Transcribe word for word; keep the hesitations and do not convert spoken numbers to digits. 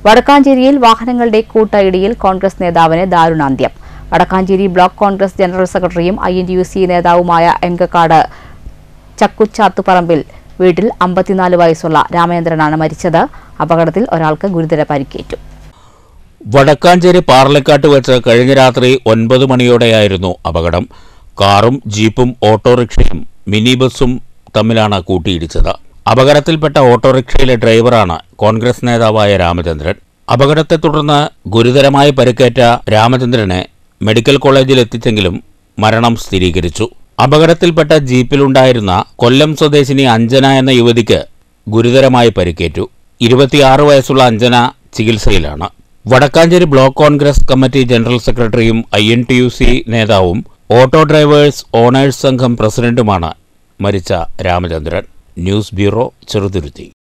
വടക്കാഞ്ചേരിയിൽ വാഹനങ്ങളുടെ കൂട്ടയിടിയിൽ കോൺഗ്രസ് നേതാവിന് ദാരുണാന്ത്യം. വടക്കാഞ്ചേരി ബ്ലോക്ക് കോൺഗ്രസ് ജനറൽ സെക്രട്ടറിയും I N T U C നേതാവുമായ എങ്കക്കാട് ചക്കുച്ചാത്തുപറമ്പിൽ വീട്ടിൽ അമ്പത്തിനാല് വയസ്സുള്ള രാമചന്ദ്രനാണ് മരിച്ചത്. അപകടത്തിൽ ഒരാൾക്ക് ഗുരുതര പരിക്കേറ്റു. വടക്കാഞ്ചേരി പാർലക്കാട്ട് വെച്ച് കഴിഞ്ഞ രാത്രി ഒൻപത് മണിയോടെയായിരുന്നു അപകടം. കാറും ജീപ്പും ഓട്ടോറിക്ഷയും മിനി ബസും തമ്മിലാണ് കൂട്ടിയിടിച്ചത്. അപകടത്തിൽപ്പെട്ട ഓട്ടോറിക്ഷയിലെ ഡ്രൈവറാണ് കോൺഗ്രസ് നേതാവായ രാമചന്ദ്രൻ. അപകടത്തെ തുടർന്ന് ഗുരുതരമായി പരിക്കേറ്റ രാമചന്ദ്രനെ മെഡിക്കൽ കോളേജിൽ എത്തിച്ചെങ്കിലും മരണം സ്ഥിരീകരിച്ചു. അപകടത്തിൽപ്പെട്ട ജീപ്പിലുണ്ടായിരുന്ന കൊല്ലം സ്വദേശിനി അഞ്ജന എന്ന യുവതിക്ക് ഗുരുതരമായി പരിക്കേറ്റു. ഇരുപത്തിയാറ് വയസ്സുള്ള അഞ്ജന ചികിത്സയിലാണ്. Vadakkanchery block Congress committee general സെക്രട്ടറിയും I N T U C നേതാവും ഓട്ടോ ഡ്രൈവേഴ്സ് ഓണേഴ്സ് സംഘം പ്രസിഡന്റുമാണ് മരിച്ച രാമചന്ദ്രൻ. News bureau, Cheruthuruthy.